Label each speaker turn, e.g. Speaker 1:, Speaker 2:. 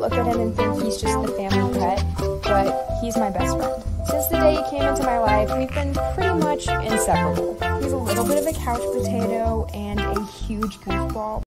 Speaker 1: look at him and think he's just the family pet, but he's my best friend. Since the day he came into my life, we've been pretty much inseparable. He's a little bit of a couch potato and a huge goofball,